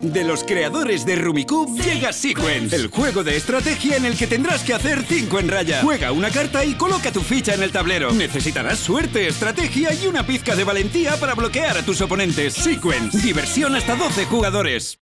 De los creadores de Rummikub llega Sequence, el juego de estrategia en el que tendrás que hacer 5 en raya. Juega una carta y coloca tu ficha en el tablero. Necesitarás suerte, estrategia y una pizca de valentía para bloquear a tus oponentes. Sequence, diversión hasta 12 jugadores.